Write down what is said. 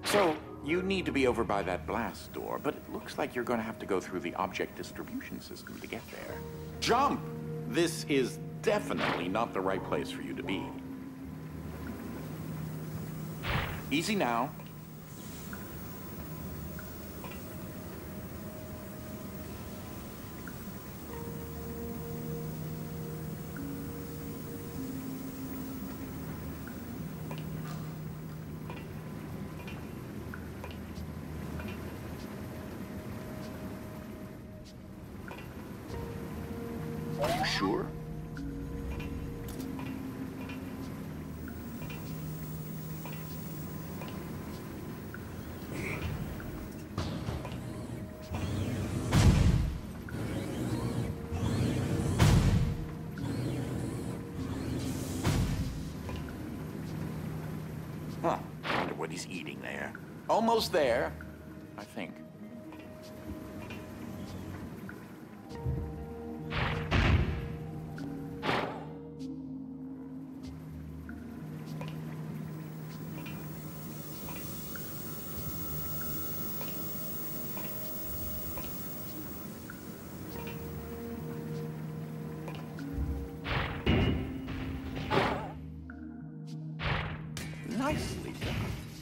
So, you need to be over by that blast door, but it looks like you're going to have to go through the object distribution system to get there. Jump! This is definitely not the right place for you to be. Easy now. You sure? Huh. Wonder what he's eating there. Almost there, I think. Nicely done.